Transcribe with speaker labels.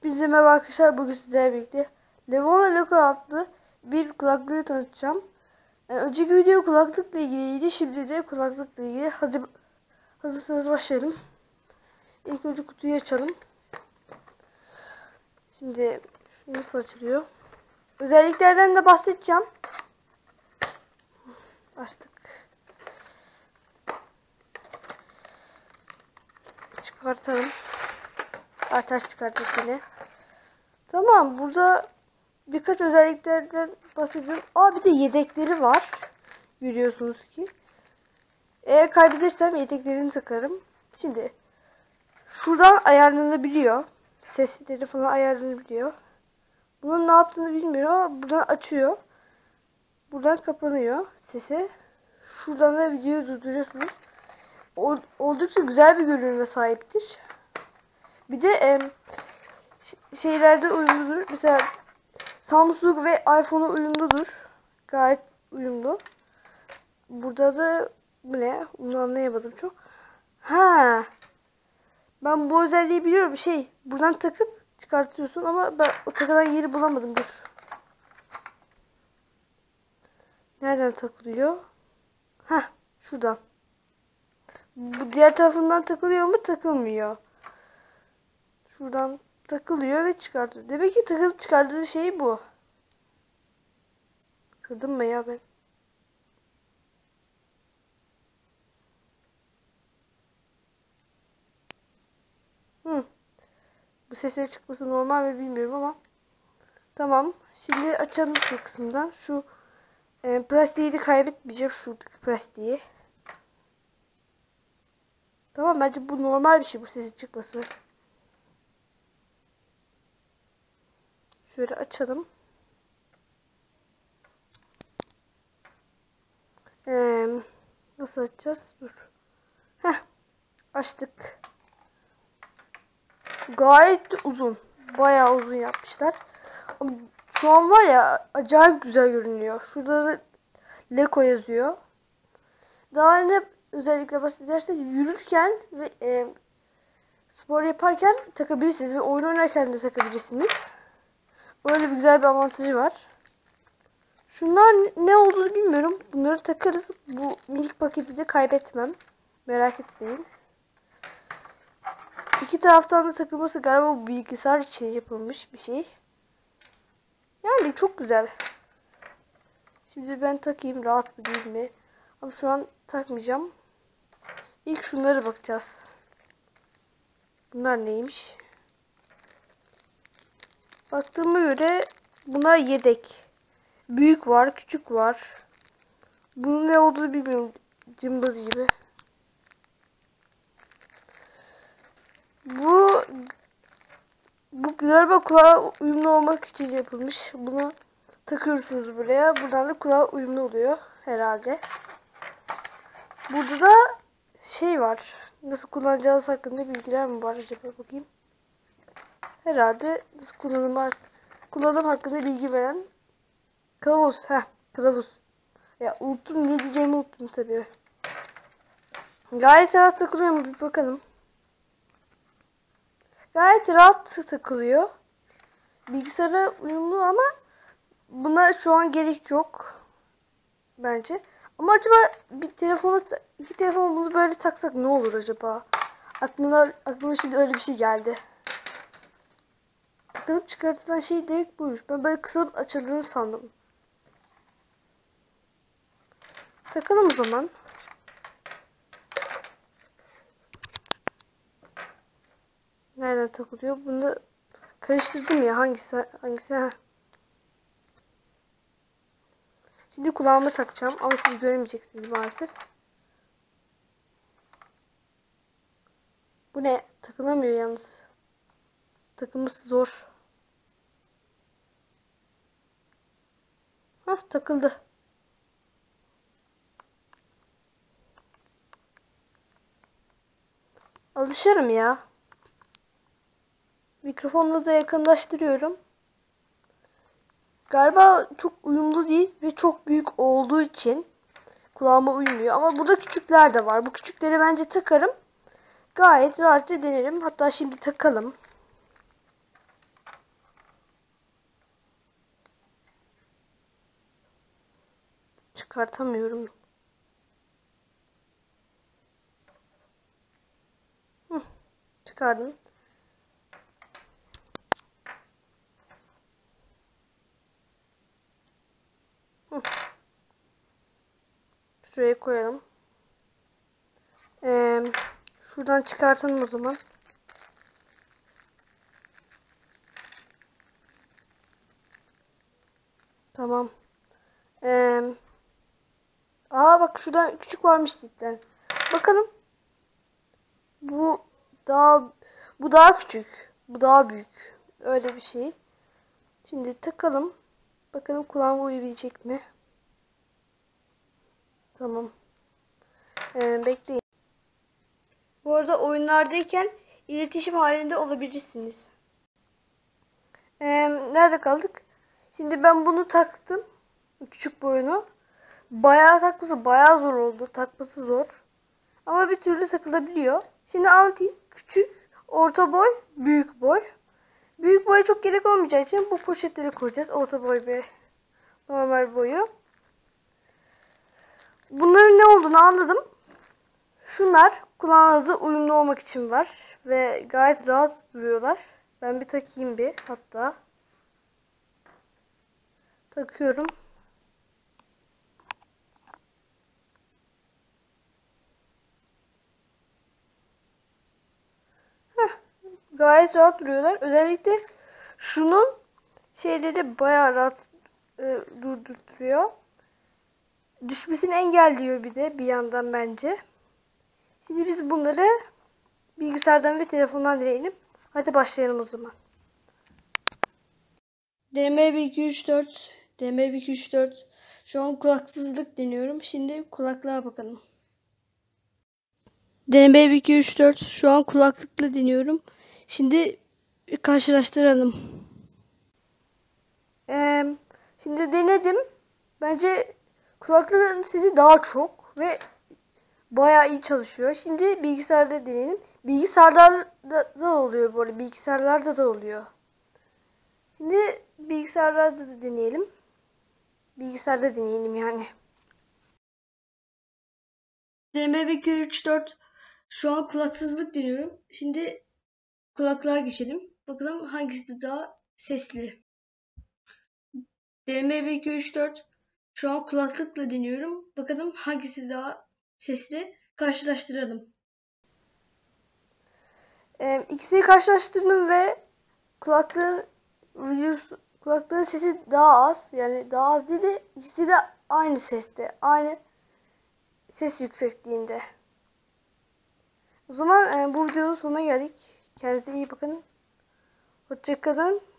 Speaker 1: Hepinize merhaba arkadaşlar. Bugün sizlerle birlikte Lenovo Loco adlı bir kulaklığı tanıtacağım. Önceki video kulaklıkla ilgiliydi. Şimdi de kulaklıkla ilgili. Hadi hazırsanız başlayalım. İlk önce kutuyu açalım. Şimdi nasıl açılıyor? Özelliklerden de bahsedeceğim. Açtık. Çıkartalım. Ters çıkarttık yine. Tamam, burada birkaç özelliklerden bahsedeyim. Bir de yedekleri var. Görüyorsunuz ki. Eğer kaybedersem yedeklerini takarım. Şimdi şuradan ayarlanabiliyor. Sesleri falan ayarlanabiliyor. Bunun ne yaptığını bilmiyorum ama buradan açıyor. Buradan kapanıyor sesi. Şuradan da videoyu durduruyorsunuz. Oldukça güzel bir görünüme sahiptir. Bir de şeylerde uyumludur. Mesela Samsung ve iPhone'a uyumludur. Gayet uyumlu. Burada da bu ne? Bunu anlayamadım çok. Ben bu özelliği biliyorum. Buradan takıp çıkartıyorsun ama ben o takılan yeri bulamadım. Dur. Nereden takılıyor? Şuradan. Bu diğer tarafından takılıyor mu? Takılmıyor. Şuradan takılıyor ve çıkartıyor. Demek ki takılıp çıkardığı şey bu. Kırdım mı ya ben? Bu sesleri çıkması normal mi bilmiyorum ama. Tamam. Şimdi açalım şu kısımdan. Şu plastiği de kaybetmeyeceğim. Şuradaki plastiği. Tamam, bence bu normal bir şey, bu sesin çıkması. Şöyle açalım. Nasıl açacağız? Dur. Açtık. Gayet uzun. Bayağı uzun yapmışlar. Ama şu an var ya, acayip güzel görünüyor. Şurada da Leko yazıyor. Daha ne özellikle bahsedersek, yürürken ve spor yaparken takabilirsiniz ve oyun oynarken de takabilirsiniz. Böyle bir güzel bir avantajı var. Şunlar ne olduğunu bilmiyorum. Bunları takarız. Bu minik paketi de kaybetmem. Merak etmeyin. İki taraftan da takılması galiba bu bilgisayar için yapılmış bir şey. Yani çok güzel. Şimdi ben takayım, rahat mı değil mi? Ama şu an takmayacağım. İlk şunlara bakacağız. Bunlar neymiş? Baktığıma göre bunlar yedek. Büyük var, küçük var. Bunun ne olduğunu bilmiyorum. Cımbız gibi. Bu galiba kulağa uyumlu olmak için yapılmış. Bunu takıyorsunuz buraya. Buradan da kulağa uyumlu oluyor herhalde. Burada da var. Nasıl kullanacağınız hakkında bilgiler mi var acaba, bakayım. Herhalde nasıl kullanım hakkında bilgi veren kılavuz. Kılavuz. Ya unuttum, ne diyeceğimi unuttum tabii. Gayet rahat takılıyor mu bir bakalım. Gayet rahat takılıyor. Bilgisayara uyumlu ama buna şu an gerek yok. Bence. Ama acaba iki telefona bunu böyle taksak ne olur acaba? Aklıma şimdi öyle bir şey geldi. Takılıp çıkartılan şey demek buymuş. Ben böyle kısılıp açıldığını sandım. Takalım o zaman. Nereden takılıyor? Bunu karıştırdım ya. Hangisi? Şimdi kulağıma takacağım ama siz göremeyeceksiniz maalesef. Bu ne? Takılamıyor yalnız. Takılması zor. Takıldı. Alışırım ya. Mikrofonla da yakınlaştırıyorum. Galiba çok uyumlu değil ve çok büyük olduğu için kulağıma uymuyor. Ama burada küçükler de var. Bu küçükleri bence takarım. Gayet rahatça denerim. Hatta şimdi takalım. çıkartamıyorum. Çıkardım. Şuraya koyalım. Şuradan çıkartalım o zaman. Tamam. Bak şuradan küçük varmış cidden. Bakalım. Bu daha bu daha küçük. Bu daha büyük. Öyle bir şey. Şimdi takalım. Bakalım kulağıma uyuyabilecek mi? Tamam. Bekleyin. Bu arada oyunlardayken iletişim halinde olabilirsiniz. Nerede kaldık? Şimdi ben bunu taktım. Küçük boyunu. Bayağı takması bayağı zor oldu. Takması zor. Ama bir türlü takılabiliyor. Şimdi anlatayım. Küçük, orta boy, büyük boy. Büyük boya çok gerek olmayacağı için bu poşetleri koyacağız. Orta boy ve normal boyu. Bunların ne olduğunu anladım. Şunlar kulağınıza uyumlu olmak için var. Ve gayet rahat duruyorlar. Ben bir takayım bir hatta. Takıyorum. Gayet rahat duruyorlar. Özellikle şunun şeyleri bayağı rahat durdurtuyor. Düşmesini engelliyor bir de bir yandan bence. Şimdi biz bunları bilgisayardan ve telefondan deneyelim. Hadi başlayalım o zaman. Deneme 1 2 3 4. Deneme 1 2 3 4. Şu an kulaksızlık deniyorum. Şimdi kulaklığa bakalım. Deneme 1 2 3 4. Şu an kulaklıkla deniyorum. Şimdi karşılaştıralım. Şimdi denedim. Bence kulaklığın sesi daha çok ve bayağı iyi çalışıyor. Şimdi bilgisayarda deneyelim. Bilgisayarlarda da oluyor bu arada. Bilgisayarlarda da oluyor. Şimdi bilgisayarlarda da deneyelim. Bilgisayarda deneyelim yani. Deneme 1 2 3 4. Şu an kulaksızlık deniyorum. Şimdi kulaklığa geçelim. Bakalım hangisi daha sesli. Deneme 1 2 3 4. Şu an kulaklıkla dinliyorum. Bakalım hangisi daha sesli. Karşılaştıralım. İkisini karşılaştırdım ve kulaklığın sesi daha az. Yani daha az değil de ikisi de aynı seste. Aynı ses yüksekliğinde. O zaman bu videonun sonuna geldik. Kendinize iyi bakın. Hoşça kalın.